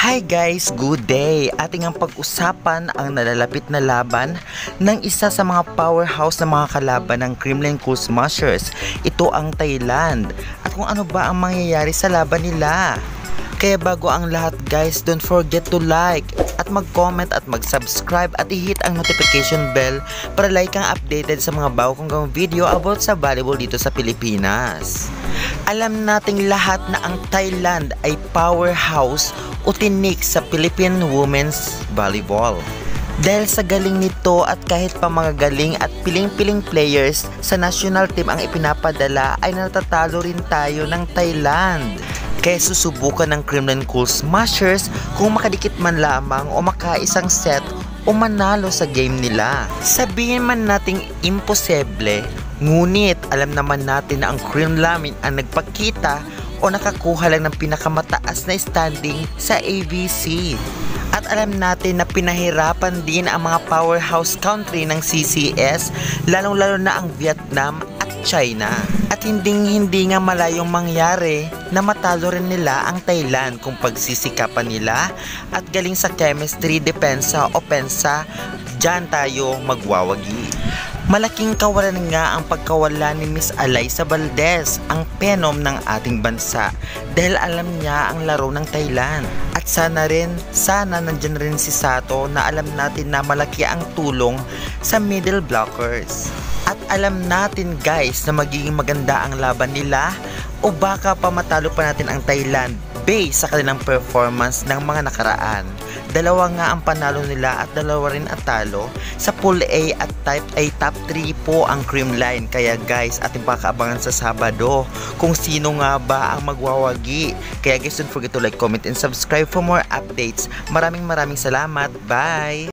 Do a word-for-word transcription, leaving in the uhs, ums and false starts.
Hi guys, good day! Ating ang pag-usapan ang nalalapit na laban ng isa sa mga powerhouse na mga kalaban ng Kremlin Cool Smashers. Ito ang Thailand. At kung ano ba ang mangyayari sa laban nila. Kaya bago ang lahat guys, don't forget to like at mag-comment at mag-subscribe at i-hit ang notification bell para like kang updated sa mga bago kong gawang video about sa volleyball dito sa Pilipinas. Alam nating lahat na ang Thailand ay powerhouse o tinik sa Philippine Women's Volleyball. Dahil sa galing nito at kahit pa mga galing at piling-piling players sa national team ang ipinapadala ay natatalo rin tayo ng Thailand. Kaya susubukan ng Kremlin Cool Smashers kung makadikit man lamang o makaisang set o manalo sa game nila. Sabihin man nating imposible, ngunit alam naman natin na ang Kremlin ang nagpakita o nakakuha lang ng pinakamataas na standing sa A B C. At alam natin na pinahirapan din ang mga powerhouse country ng C C S, lalong-lalo na ang Vietnam at China. At hinding-hindi nga malayong mangyari na matalo rin nila ang Thailand kung pagsisikapan nila at galing sa chemistry, depensa, opensa, dyan tayo magwawagi. Malaking kawalan nga ang pagkawala ni Miss Alyssa Valdez, ang penom ng ating bansa, dahil alam niya ang laro ng Thailand. At sana rin, sana nandyan rin si Sato na alam natin na malaki ang tulong sa middle blockers. At alam natin guys na magiging maganda ang laban nila o baka pa matalo pa natin ang Thailand based sa kanilang performance ng mga nakaraan. Dalawa nga ang panalo nila at dalawa rin ang talo. Sa Pool A at Type A top three po ang Kremlin. Kaya guys, ating pakaabangan sa Sabado kung sino nga ba ang magwawagi. Kaya guys, don't forget to like, comment, and subscribe for more updates. Maraming maraming salamat. Bye!